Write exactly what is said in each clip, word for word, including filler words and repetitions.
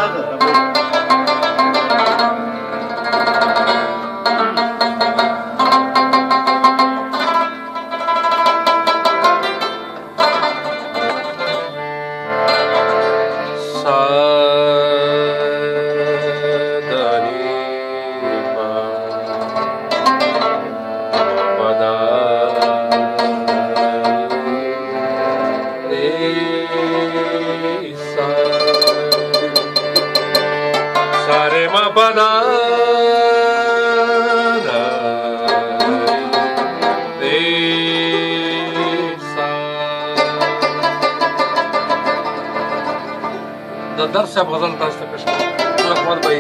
درس صاحب غزل تاسو ته پیش کوم احمد بھائی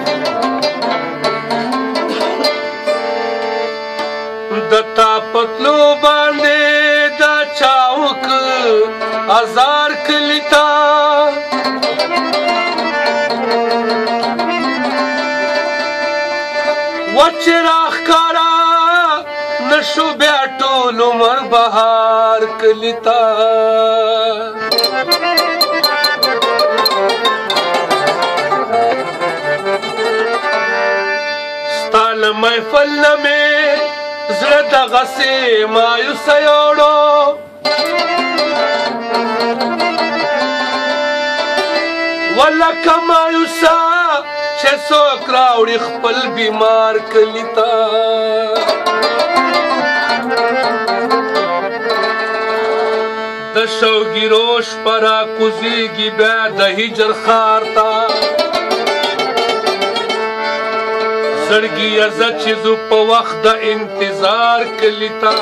دتا پتلو باندې دا چاوک هزار کلیتا وچراخ کارا نشو بیا ټول عمر بهار کلیتا محفل نمی زړه دغسې مایوسه یوړو ولکه مایوسه چې څوک راوړي خپل بیمار کلي ته د شوګیرو شپه راکوزېږي بیا د هجر ښار ته زړګي ازه چې زو په وخت د انتظار کلي ته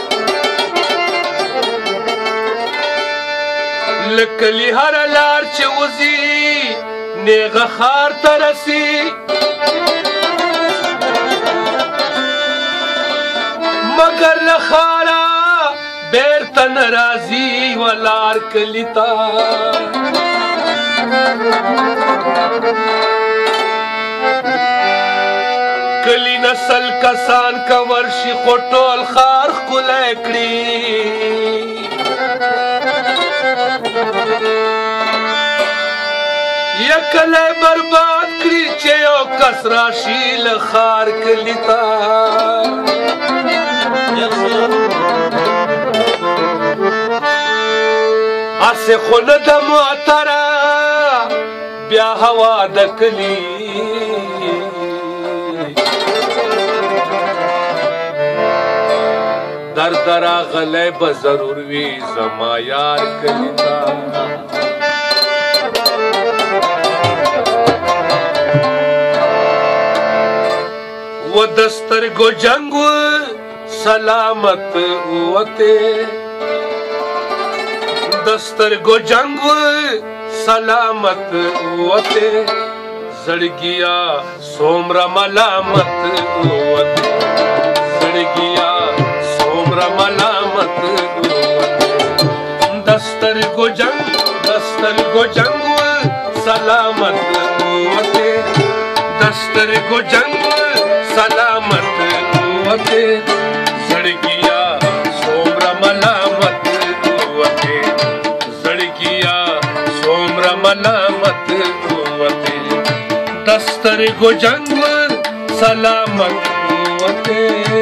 له کلي هره لار چې وځي نیغه ښار ته رسي مګر له ښاره بیرته نه راځي ولار کلي ته کلی نسل کسان کا ورشي خو ټول ښار ښکلی کړي یا کلی برباد کړي چې یو کس راشي له ښار کلي ته هسې خو نه ده معطره بیا هوا د کلي درد راغلی به ضرور وي زما یار کلي ته و د سترګو جنګ و سلامت وتې د سترګو جنګ و سلامت وتې زړګیا څومره ملامت وتې زړګیا ملامت دستر گو جنگ دستر گو جنگ سلامت وتے دستر گو جنگ سلامت وتے زڑگیا سومر ملامت وتے زڑگیا سومر ملامت وتے دستر گو جنگ سلامت وتے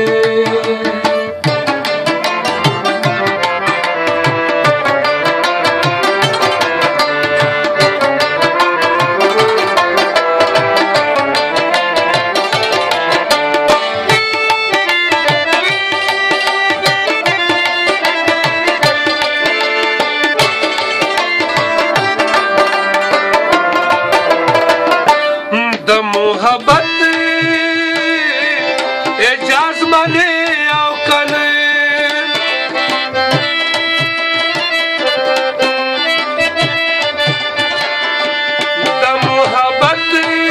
محبت اجاز منه او کنه د محبت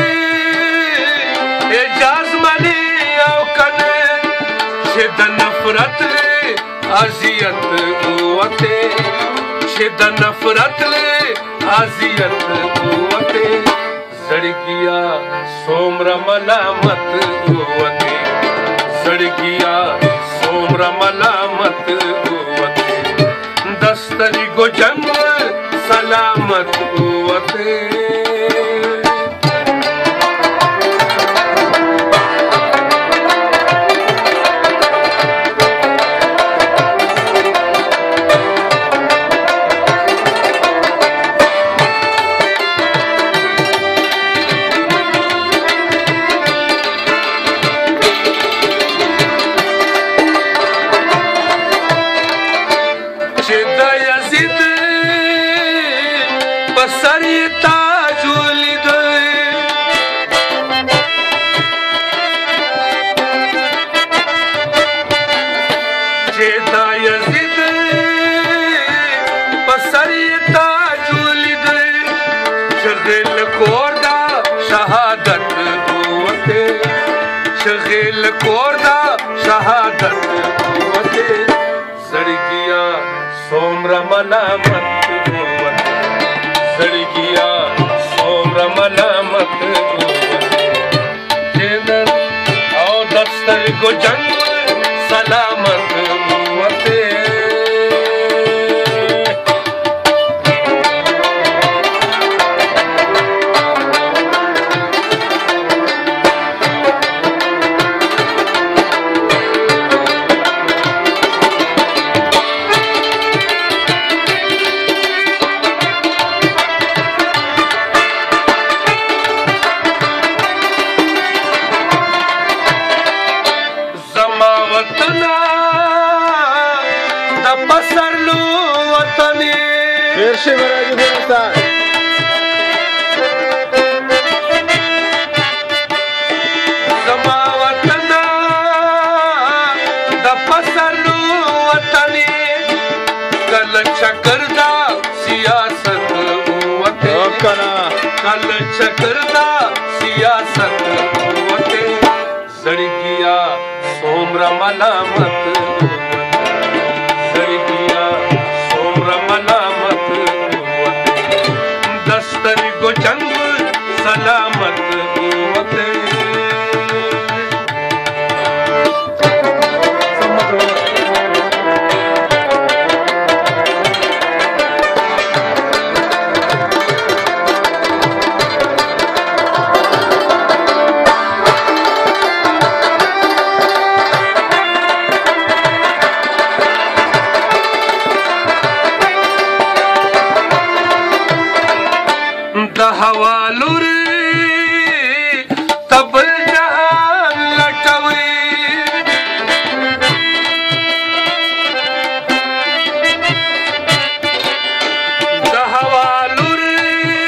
اجاز منه او کنه چې د نفرت اذیت وته چې د نفرت اذیت وته زړګیا څومره ملامت وته زړګیا څومره ملامت وته دسترګو جنګ سلامت وته کور دا شهادت وته شغل کور دا شهادت وته سړګیا سومره ملامت وته سړګیا سومره ملامت جنن او دستر کو جنگ سلامت وته Pierwszy wyraźnie wyrasta. Zama watana da pasarlu watani kal chakarda siyasat wate Okkana kal chakarda siyasat wate zadigiya somra malamat zadigiya somra malamat दस्तरी को जंग सलामत वते हवालुरी तब जहान लटवी हवालुरी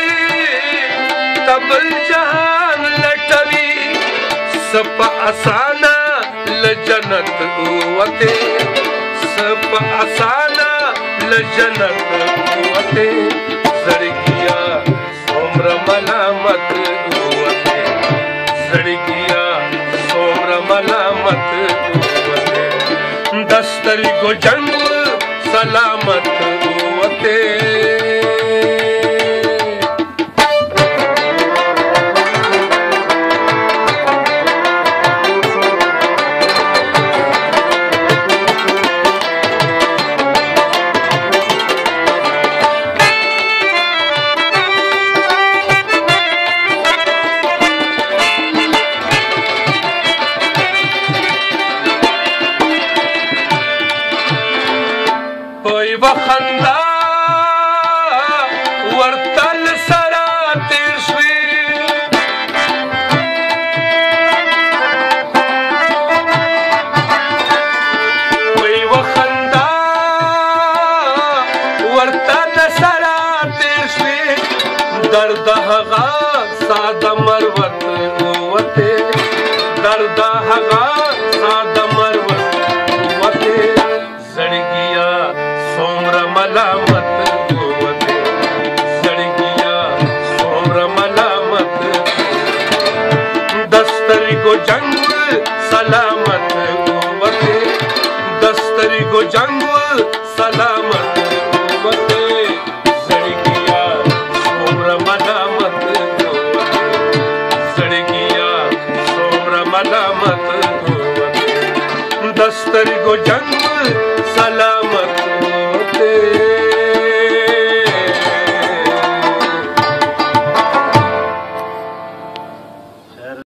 तब जहान लटवी सप असाना लजनत वते सप असाना लजनत वते सड़किया सोमर मलामत वते सड़किया सोमर मलामत वते दस्तरी को जंग सलामत वते वखंदा वर्तल सरा तिरश्वी कोई वखंदा वर्तल सरा तिरश्वी दर्द हगा साद मरवत वते दर्द हगा साद मरवत वते सड़गिया सोमर मलामत वते सड़गिया सोमर मलामत दस्तरी को जंग सलामत वते दस्तरी को जंग सलामत वते सड़गिया सोमर मलामत वते सड़गिया सोमर मलामत वते दस्तरी को जंग